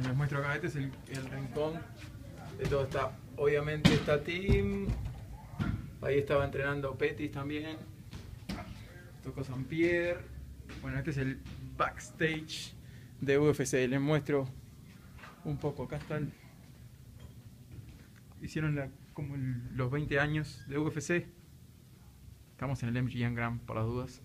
Bueno, les muestro acá, este es el rincón de todo. Obviamente está Tim, ahí estaba entrenando Pettis también, tocó San Pierre. Bueno, este es el backstage de UFC, les muestro un poco. Acá están, hicieron como los 20 años de UFC. Estamos en el MGM Grand por las dudas.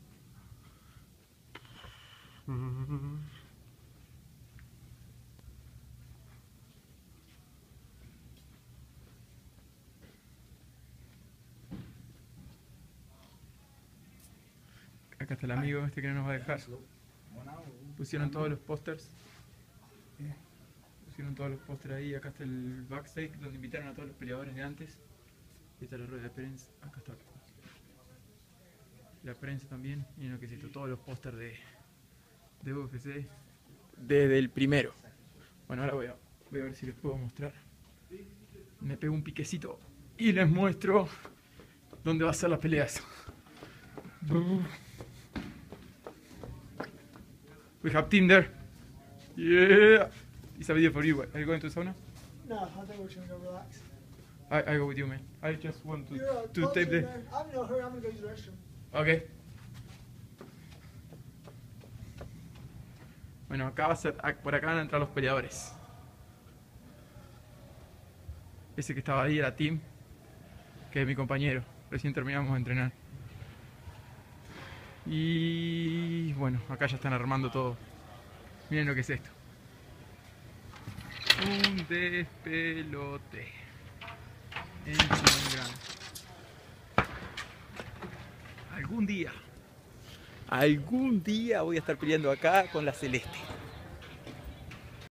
Acá está el amigo este que no nos va a dejar. Pusieron todos los pósters. Pusieron todos los pósters ahí. Acá está el backstage donde invitaron a todos los peleadores de antes. Ahí está la rueda de prensa. Acá está. La prensa también. Miren lo que es esto. Todos los pósters de UFC. Desde el primero. Bueno, ahora voy a ver si les puedo mostrar. Me pego un piquecito y les muestro dónde va a ser las peleas. We have Tinder. Yeah. It's a video for you. Are you going to the sauna? No, I think we're just gonna go relax. I go with you, man. I just want to tape the. I'm in no hurry. I'm gonna go use the restroom. Okay. Bueno, acá va a ser, por acá van a entrar los peleadores. Ese que estaba ahí era Tim, que es mi compañero. Recién terminamos de entrenar. Y bueno, acá ya están armando todo. Miren lo que es esto. Un despelote. En Gran. Algún día voy a estar peleando acá con la celeste.